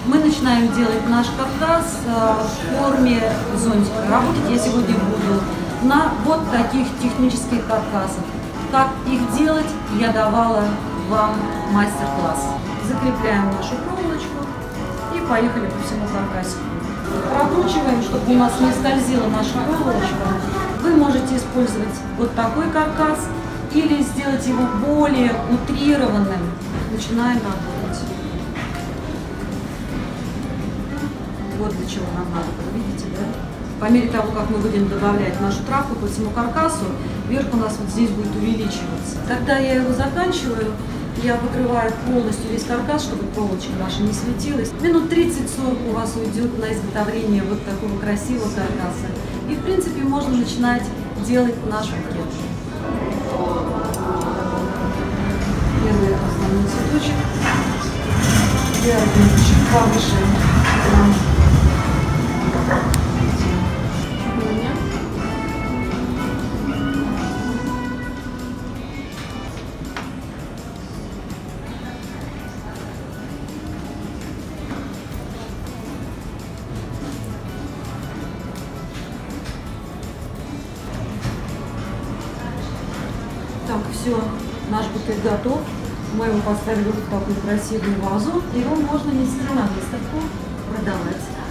Мы начинаем делать наш каркас в форме зонтика. Работать я сегодня буду на вот таких технических каркасах. Как их делать, я давала вам мастер-класс. Закрепляем нашу проволочку и поехали по всему каркасику. Прокручиваем, чтобы у нас не скользила наша проволочка. Вы можете использовать вот такой каркас или сделать его более утрированным. Начинаем работать. Вот для чего нам надо, видите, да? По мере того, как мы будем добавлять нашу травку по всему каркасу, верх у нас вот здесь будет увеличиваться. Когда я его заканчиваю, я покрываю полностью весь каркас, чтобы проволочка наша не светилась. Минут 30-40 у вас уйдет на изготовление вот такого красивого каркаса. И в принципе можно начинать делать наш букет. Первый основной цветочек. Делаем чуть повыше. Так, все, наш букет готов. Мы его поставили в такую красивую вазу. Его можно нести на выставку, продавать.